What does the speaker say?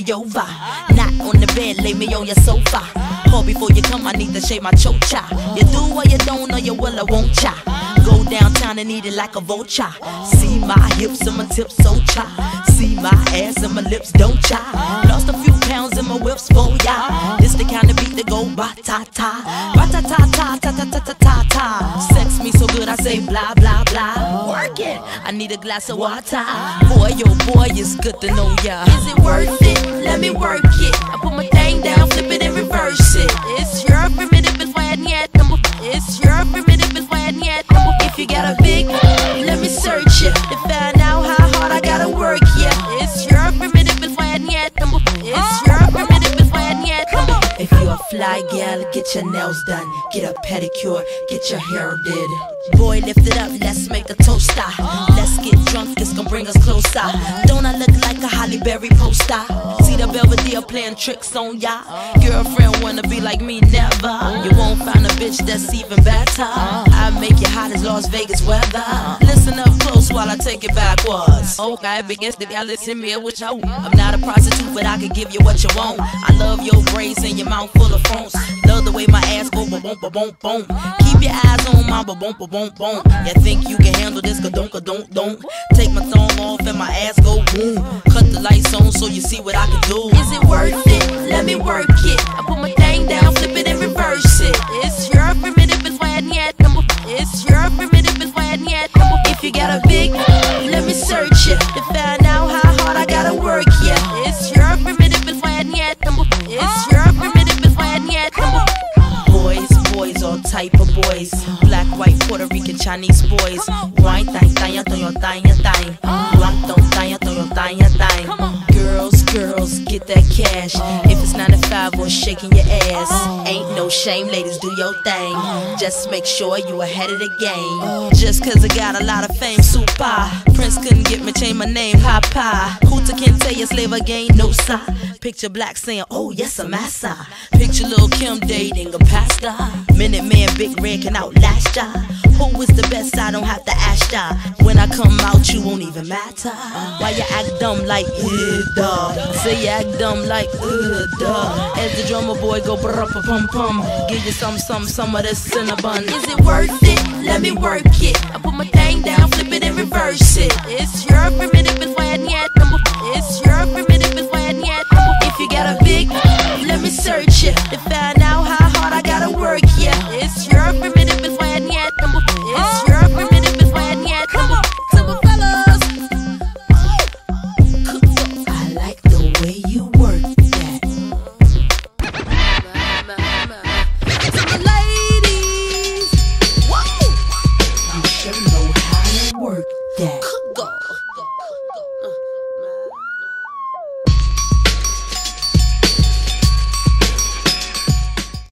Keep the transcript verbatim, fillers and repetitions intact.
over. Not on the bed, lay me on your sofa. Call before you come, I need to shave my chocha. You do or you don't, or you will or won't cha. Go downtown and eat it like a vulture. See my hips and my tips so cha. See my ass and my lips don't cha. Lost a few pounds in my whips for ya. This the kind of beat that go ba-ta-ta, ba-ta-ta-ta, ta-ta-ta-ta-ta. Sex me so good I say blah blah blah. Work it, I need a glass of water. Boy, yo boy, it's good to know ya. Is it worth it? Let me work it. I put my thing down, flip it and reverse it. It's your primitive is why yet. It's your primitive is why yet. If you got a big, let me search it to find out how hard I gotta work. Yeah, it's your primitive is why yet. It's your primitive is why yet. If you're a fly gal, get your nails done, get a pedicure, get your hair did. Boy, lift it up, let's make a toaster. Let's get drunk, this gon' bring us closer. Don't I look like a Holly Berry poster? See the Belvedere playing tricks on ya. Girlfriend wanna be like me, never. You won't find a bitch that's even better. I make you hot as Las Vegas weather. Listen up close while I take it backwards. Okay, begins to listen me with you. I'm not a prostitute, but I can give you what you want. I love your braids and your mouth full of phones. Love the way my ass go ba boom ba boom boom. Keep your eyes on my ba boom ba boom boom. You think you can handle this? Ka don't ka don't don't. Take my thumb off and my ass go boom. Cut the lights on so you see what I can do. Is it worth it? Let me work it. I put my thing down, flip it and reverse it. It's your primitive is why yet. It's your primitive is why yet. If you got a big, let me search it to find out how hard I gotta work. Yeah, it's your primitive is why yet. It's your primitive is why yet. Boys, boys, all type of boys. Black, white, Puerto Rican, Chinese boys. Wine, thang, thang, thang, thang, thang. Black, don't thang, thang, thang, thang. Girls, girls, get that cash. If it's nine to five or shaking your ass, ain't no shame, ladies, do your thing. Just make sure you ahead of the game. Just cause I got a lot of fame, super. Prince couldn't get me, change my name, Papa. Hooter can't tell you slave again, no sir. Picture Black saying, oh yes, I'm massa. Picture Lil' Kim dating a pastor. Minute Man, Big Red can outlast ya. Who is the best? I don't have to ask ya. When I come out, you won't even matter. Why you act dumb like, uh, duh. Say you act dumb like, uh, duh. As the drummer boy go brr pum pum. Give you some, some, some of this cinnabon. Is it worth it? Let me work it. I put my thing down, flip it and reverse it. It's your primitive is why yet. It's your primitive is why yet. If you got a big, let me search it to find out how hard I gotta work. Yeah, it's your primitive is why yet. It's your primitive is why yet. Super fellas, I like the way you work that. Super ladies, whoa, you sure know how to work that.